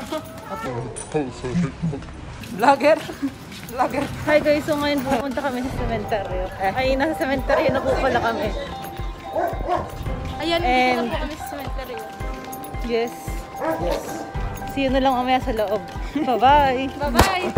Vlogger? Vlogger. Hi guys, so ngayon pupunta kami sa sementeryo. Ay, nasa sementeryo na po pala kami. Ayan, dito na po kami sa sementeryo. Yes. Yes. See you na lang mamaya sa loob. Bye-bye. Bye-bye.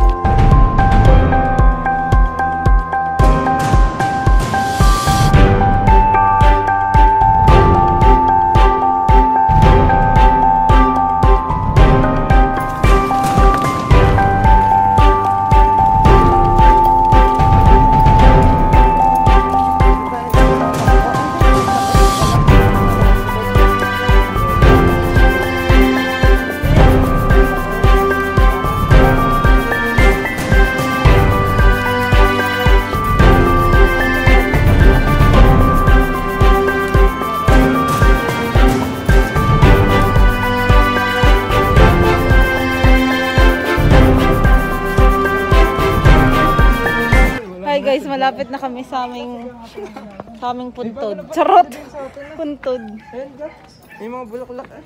Hi guys, malapit na kami sa aming puntod. Charot! Puntod. May mga bulaklak eh.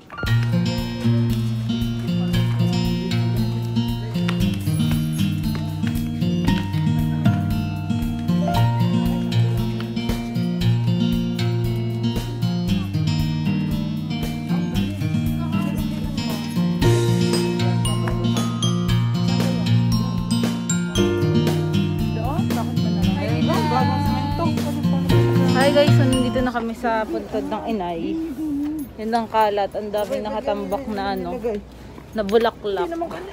Hi guys, so nandito na kami sa puntod ng inay. Yan ang kalat, ang dami nakatambak na na bulaklak.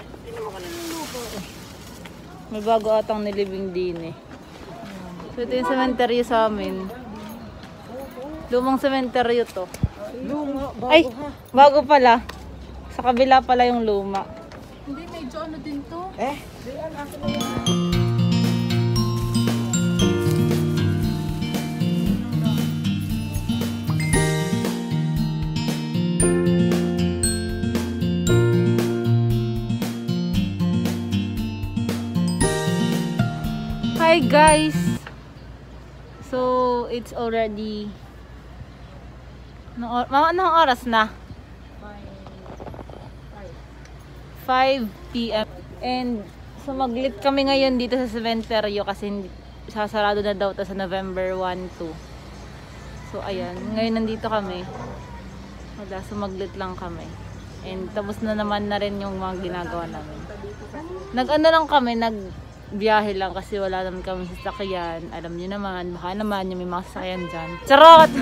May bago atang nilibing din eh. So ito yung sementeryo sa amin. Lumang sementeryo to. Luma, bago. Ay, bago pala. Sa kabila pala yung luma. Hindi, medyo ano din to. Hi guys! So, it's already anong oras na? 5 PM. And sumaglit kami ngayon dito sa sementeryo kasi sasarado na daw to sa November 1, 2. So, ayan. Ngayon nandito kami. Wala, sumaglit lang kami. And tapos na naman na rin yung mga ginagawa namin. Nag-ano lang kami, biyahe lang kasi wala naman kami sasakyan. Alam niyo naman, baka naman yung may mga sasakyan dyan. Charot!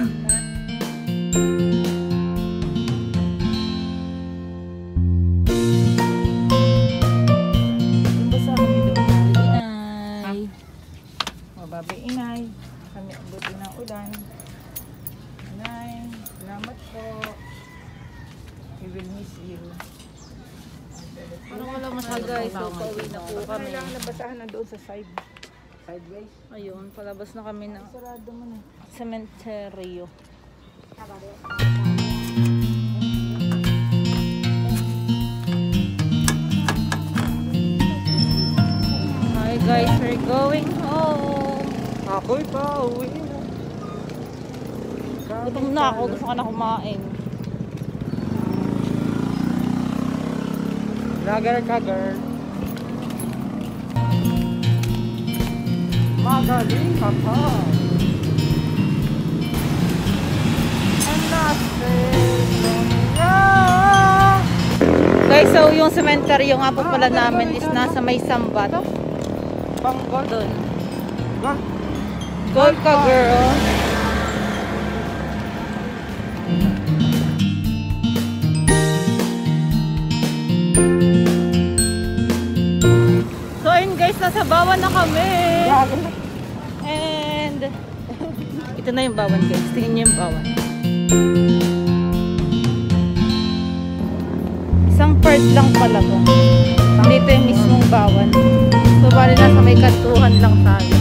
Inay. Mababi inay. Kami abutin ng ulan. Inay, salamat po. We will miss you. Parang wala masyado guys, so pauwi na po kami. Kailangan nabasahan na doon sa sideways. Ayun, palabas na kami ng Sarado mo na. sementeryo. Hi guys, we're going home. Ako'y pauwi na. Gutom na ako, gusto ko na kumain. Vlogger ka, girl. Magaling ka pa. Guys, so yung sementeryo nga po pala namin is nasa may sambat. Panggol. Doon. Gold ka, girl. So ayun guys, nasa Bawan na kami. And ito na yung Bawan guys. Tingnan niyo yung Bawan. Isang part lang pala to. Dito yung mismong Bawan. So bali nasa may kantuhan lang tayo.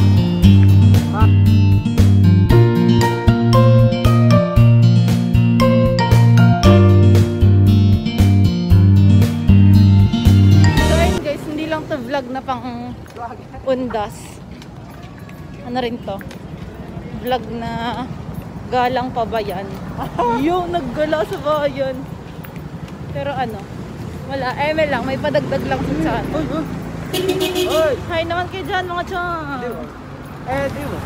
So ayun guys, hindi lang to vlog na pang Undas. Ano rin to? Vlog na galang pa ba yan? Yung naggala sa bayan. Pero ano, Wala, eme lang. May padagdag lang sa Uy, uy. Uy. Hi naman kayo dyan, mga chong. Di ba? Di ba?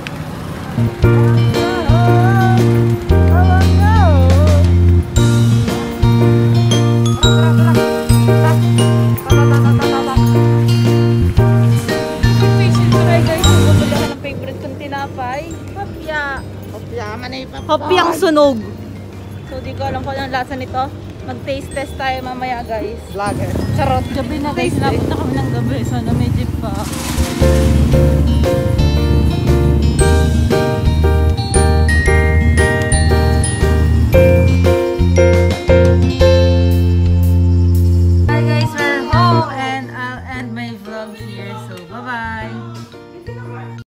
Hi guys, bumili ako ng favorite kong tinapay. Hopya. Hopyang sunog. So, di ko alam kung anong lasa nito. Mag-taste test tayo mamaya guys. Lager. Charot. Gabi na guys, nabot na kami ng gabi. Sana may jeep pa. Hi guys, we're home and I'll end my vlog here. So, bye-bye!